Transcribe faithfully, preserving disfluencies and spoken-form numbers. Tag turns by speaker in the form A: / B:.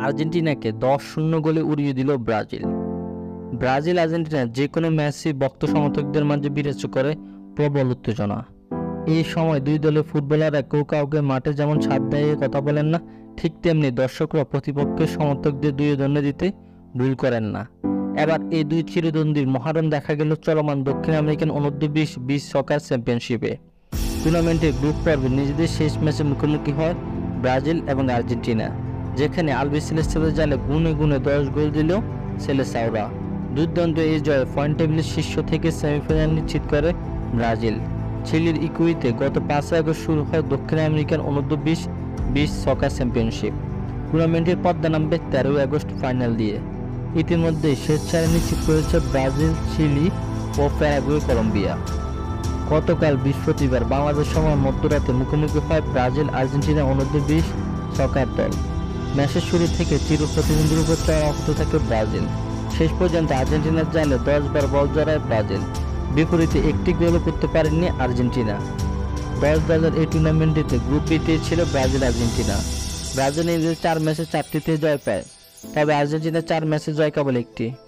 A: আর্জেন্টিনাকে দশ শূন্য গোলে উড়িয়ে দিল ব্রাজিল। ব্রাজিল আর্জেন্টিনা যে কোনো ম্যাচই ভক্ত সমর্থকদের মাঝে বিরাজ করে প্রবল উত্তেজনা। এই সময় দুই দলের ফুটবলাররা কেউ কাউকে মাঠে যেমন ছাদ দেয় কথা বলেন না, ঠিক তেমনি দর্শকরা প্রতিপক্ষের সমর্থকদের দুই দণ্ডে দিতে ভুল করেন না। এবার এই দুই চিরদ্বন্দ্বীর মহারণ দেখা গেল চলমান দক্ষিণ আমেরিকান অনূর্ধ্ব বিশ বিশ সকার চ্যাম্পিয়নশিপে। টুর্নামেন্টের গ্রুপ পর্বে নিজেদের শেষ ম্যাচে মুখোমুখি হয় ব্রাজিল এবং আর্জেন্টিনা, যেখানে আলবিসেলেস্তাদের জালে গুনে গুনে দশ গোল দিল সেলেসাওরা। দুর্দান্ত এই জয়ে পয়েন্ট টেবিলের শীর্ষ থেকে সেমিফাইনাল নিশ্চিত করে ব্রাজিল। চিলির ইকুইতে গত পাঁচই আগস্ট শুরু হয় দক্ষিণ আমেরিকান অনূর্ধ্ব বিশ বিশ সকার চ্যাম্পিয়নশিপ। টুর্নামেন্টের পর্দা নামবে তেরোই আগস্ট ফাইনাল দিয়ে। ইতিমধ্যে শেষ চারে নিশ্চিত করেছে ব্রাজিল, চিলি ও প্যারাগুয়ে, কলম্বিয়া। গতকাল বৃহস্পতিবার বাংলাদেশ সময় মধ্যরাতে মুখোমুখি হয় ব্রাজিল আর্জেন্টিনা অনূর্ধ্ব বিশ সকার দল। ম্যাচের শুরু থেকে চির প্রতিদ্বন্দ্বীর উপর চড়াও হতে থাকে ব্রাজিল। শেষ পর্যন্ত আর্জেন্টিনার জালে দশ বার বল জড়ায় ব্রাজিল, বিপরীতে একটি গোলও করতে পারেননি আর্জেন্টিনা। দশ দলের এই টুর্নামেন্টটিতে গ্রুপ বিতে ছিল ব্রাজিল আর্জেন্টিনা। ব্রাজিল নিজেদের চার ম্যাচে চারটিতে জয় পায়, তবে আর্জেন্টিনার চার ম্যাচে জয় কেবল একটি।